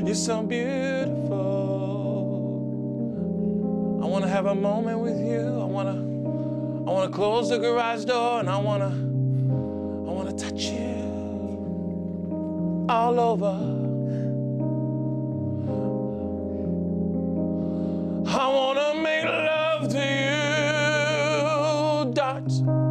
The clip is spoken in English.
You're so beautiful. I wanna have a moment with you. I wanna close the garage door, and I wanna touch you all over. I wanna make love to you, darts